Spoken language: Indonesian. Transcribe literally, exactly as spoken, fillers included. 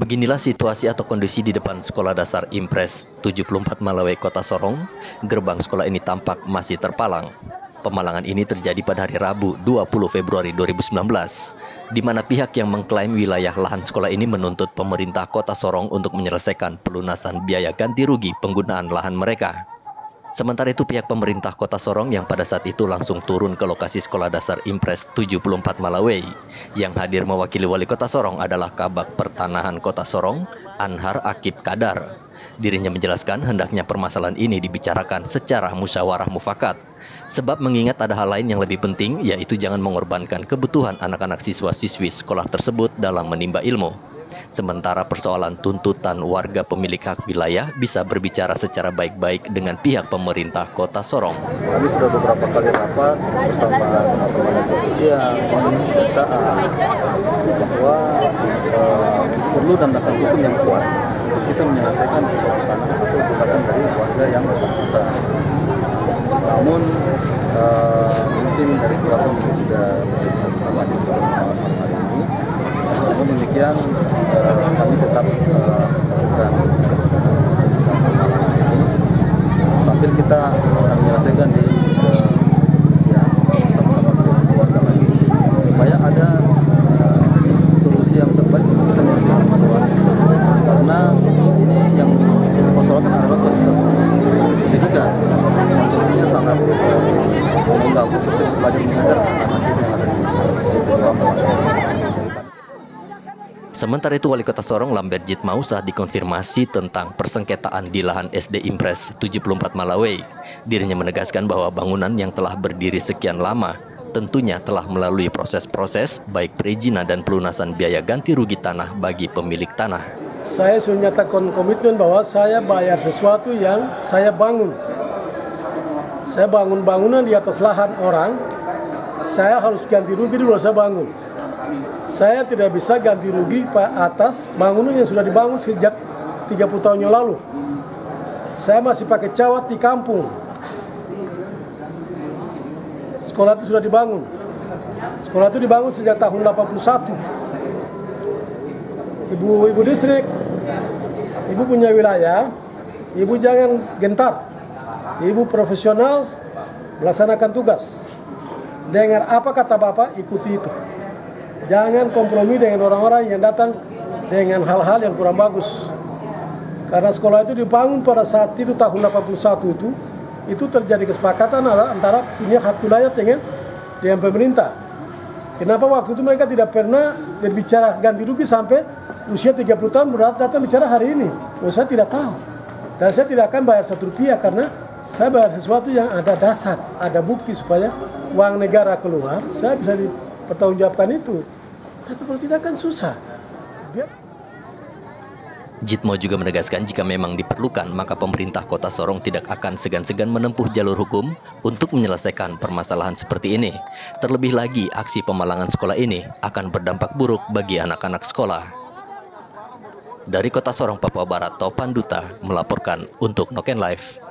Beginilah situasi atau kondisi di depan Sekolah Dasar Impres tujuh puluh empat Malawai, Kota Sorong. Gerbang sekolah ini tampak masih terpalang. Pemalangan ini terjadi pada hari Rabu dua puluh Februari dua ribu sembilan belas, di mana pihak yang mengklaim wilayah lahan sekolah ini menuntut pemerintah Kota Sorong untuk menyelesaikan pelunasan biaya ganti rugi penggunaan lahan mereka. Sementara itu pihak pemerintah Kota Sorong yang pada saat itu langsung turun ke lokasi Sekolah Dasar Impres tujuh puluh empat Malawai. Yang hadir mewakili Wali Kota Sorong adalah Kabag Pertanahan Kota Sorong, Anhar Akib Kadar. Dirinya menjelaskan hendaknya permasalahan ini dibicarakan secara musyawarah mufakat. Sebab mengingat ada hal lain yang lebih penting, yaitu jangan mengorbankan kebutuhan anak-anak siswa-siswi sekolah tersebut dalam menimba ilmu. Sementara persoalan tuntutan warga pemilik hak wilayah bisa berbicara secara baik-baik dengan pihak pemerintah Kota Sorong. Kami sudah beberapa kali rapat bersama teman-teman kepolisian, kejaksaan, bahwa eh, perlu dan dasar hukum yang kuat untuk bisa menyelesaikan persoalan tanah atau gugatan dari warga yang bersangkutan. Namun eh, mungkin dari keluarga mungkin sudah bersama-sama di dalam hari ini. Namun demikian eh, kami tetap eh, melakukan pemalangan ini sambil kita akan menyelesaikan di kepolisian bersama-sama dengan keluarga lagi supaya ada eh, solusi yang terbaik untuk kita menyelesaikan persoalan ini. Karena ini yang dipersoalkan adalah fasilitas pendidikan yang tentunya sangat mengganggu proses belajar mengajar anak-anak kita yang ada di situ. Sementara itu Wali Kota Sorong Lamberjit Mausa dikonfirmasi tentang persengketaan di lahan S D Impres tujuh puluh empat Malawai. Dirinya menegaskan bahwa bangunan yang telah berdiri sekian lama tentunya telah melalui proses-proses baik perizinan dan pelunasan biaya ganti rugi tanah bagi pemilik tanah. Saya sudah nyatakan komitmen bahwa saya bayar sesuatu yang saya bangun. Saya bangun bangunan di atas lahan orang, saya harus ganti rugi dulu saya bangun. Saya tidak bisa ganti rugi atas bangunan yang sudah dibangun sejak tiga puluh tahun yang lalu. Saya masih pakai cawat di kampung. Sekolah itu sudah dibangun. Sekolah itu dibangun sejak tahun delapan puluh satu. Ibu ibu distrik, ibu punya wilayah, ibu jangan gentar. Ibu profesional melaksanakan tugas. Dengar apa kata Bapak, ikuti itu. Jangan kompromi dengan orang-orang yang datang dengan hal-hal yang kurang bagus. Karena sekolah itu dibangun pada saat itu tahun delapan puluh satu itu, itu terjadi kesepakatan antara punya hak wilayah dengan dengan pemerintah. Kenapa waktu itu mereka tidak pernah berbicara ganti rugi sampai usia tiga puluh tahun berat datang bicara hari ini? Oh, saya tidak tahu. Dan saya tidak akan bayar satu rupiah karena saya bayar sesuatu yang ada dasar, ada bukti supaya uang negara keluar, saya bisa dipertanggungjawabkan itu. Tapi kalau tidak kan susah. Biar... Jitmo juga menegaskan jika memang diperlukan, maka pemerintah Kota Sorong tidak akan segan-segan menempuh jalur hukum untuk menyelesaikan permasalahan seperti ini. Terlebih lagi, aksi pemalangan sekolah ini akan berdampak buruk bagi anak-anak sekolah. Dari Kota Sorong, Papua Barat, Topan Duta melaporkan untuk Noken Live.